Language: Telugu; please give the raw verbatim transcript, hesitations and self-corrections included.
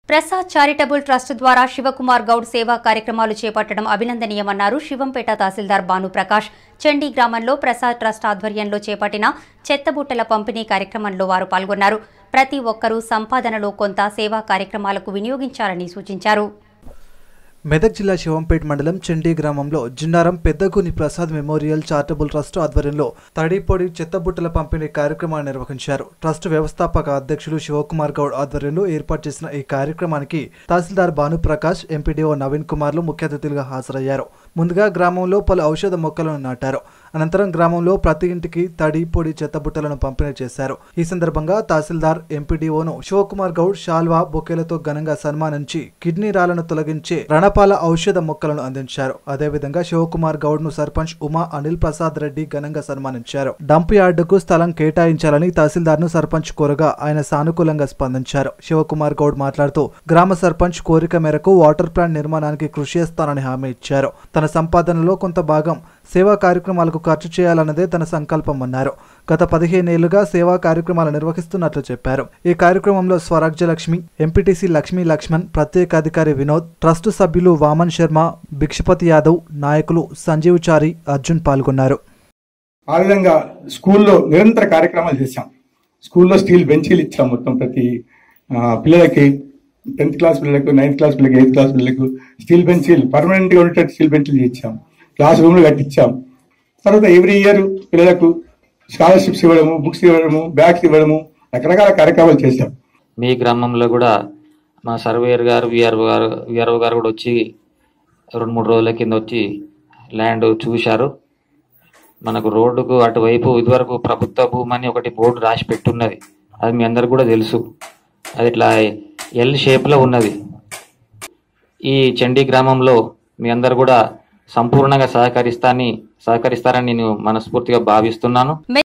ప్రసాద్ చారిటబుల్ ట్రస్ట్ ద్వారా శివకుమార్ గౌడ్ సేవా కార్యక్రమాలు చేపట్టడం అభినందనీయమన్నారు శివంపేట తహసీల్దార్ భానుప్రకాష్. చండీ గ్రామంలో ప్రసాద్ ట్రస్ట్ ఆధ్వర్యంలో చేపట్టిన చెత్తబుట్టల పంపిణీ కార్యక్రమంలో వారు పాల్గొన్నారు. ప్రతి ఒక్కరూ సంపాదనలో కొంత సేవా కార్యక్రమాలకు వినియోగించాలని సూచించారు. మెదక్ జిల్లా శివంపేట మండలం చండీ గ్రామంలో Jinnaram Peddaguni Prasad memorial charitable trust ఆధ్వర్యంలో తడిపొడి చెత్తబుట్టల పంపిణీ కార్యక్రమాన్ని నిర్వహించారు. ట్రస్ట్ వ్యవస్థాపక అధ్యక్షులు శివకుమార్ గౌడ్ ఆధ్వర్యంలో ఏర్పాటు చేసిన ఈ కార్యక్రమానికి తహసీల్దార్ భానుప్రకాష్, ఎంపీడీఓ నవీన్ కుమార్లు ముఖ్య అతిథులుగా హాజరయ్యారు. ముందుగా గ్రామంలో పలు ఔషధ మొక్కలను నాటారు. అనంతరం గ్రామంలో ప్రతి ఇంటికి తడి పొడి చెత్తబుట్టలను పంపిణీ చేశారు. ఈ సందర్భంగా తహసీల్దార్, ఎంపీడీఓను శివకుమార్ గౌడ్ షాల్వా, బొకేలతో ఘనంగా సన్మానించి కిడ్నీ రాళ్లను తొలగించే రణపాల ఔషధ మొక్కలను అందించారు. అదేవిధంగా శివకుమార్ గౌడ్ ను సర్పంచ్ ఉమా అనిల్ ప్రసాద్ రెడ్డి ఘనంగా సన్మానించారు. డంప్ యార్డుకు స్థలం కేటాయించాలని తహసీల్దార్ ను సర్పంచ్ కోరగా ఆయన సానుకూలంగా స్పందించారు. శివకుమార్ గౌడ్ మాట్లాడుతూ గ్రామ సర్పంచ్ కోరిక మేరకు వాటర్ ప్లాంట్ నిర్మాణానికి కృషి చేస్తానని హామీ ఇచ్చారు. తన సంపాదనలో కొంత భాగం సేవా కార్యక్రమాలకు ఖర్చు చేయాలన్నదే తన సంకల్పం అన్నారు. గత పదిహేనేళ్లుగా సేవా కార్యక్రమాలు నిర్వహిస్తున్నట్లు చెప్పారు. ఈ కార్యక్రమంలో స్వరాజ్యలక్ష్మి, ఎంపీటీసీ లక్ష్మీ లక్ష్మణ్, ప్రత్యేక అధికారి వినోద్, ట్రస్టు సభ్యులు వామన్ శర్మ, భిక్షపతి యాదవ్, నాయకులు సంజీవ్ చారి, అర్జున్ పాల్గొన్నారు. ఆ విధంగా స్కూల్లో నిరంతర కార్యక్రమాలు చేశాం. స్కూల్లో స్టీల్ బెంచీలు ఇచ్చాం. మొత్తం ప్రతి పిల్లలకి, టెన్త్ క్లాస్ పిల్లలకు, నైన్త్ క్లాస్ పిల్లలకి, ఎయిత్ క్లాస్ పిల్లలకు స్టీల్ బెంచీలు పర్మనెంట్ గా ఉండేటట్టు స్టీల్ బెంచీలు ఇచ్చాం. క్లాస్ రూమ్లు కట్టించాం. తర్వాత ఎవ్రీ ఇయర్ పిల్లలకు స్కాలర్షిప్స్ ఇవ్వడము, బుక్స్ ఇవ్వడము, బ్యాగ్స్ ఇవ్వడము, రకరకాల కార్యక్రమాలు చేశాం. మీ గ్రామంలో కూడా మా సర్వేయర్ గారు, విఆర్ఓ గారు విఆర్ఓ గారు కూడా వచ్చి రెండు మూడు రోజుల కింద వచ్చి ల్యాండ్ చూశారు. మనకు రోడ్డుకు అటువైపు ఇదివరకు ప్రభుత్వ భూమి అని ఒకటి బోర్డు రాసి పెట్టున్నది. అది మీ అందరికి కూడా తెలుసు. అది ఇట్లా ఎల్ షేప్లో ఉన్నది. ఈ చండీ గ్రామంలో మీ అందరు కూడా సంపూర్ణంగా సహకరిస్తాని సహకరిస్తారని నేను మనస్ఫూర్తిగా భావిస్తున్నాను.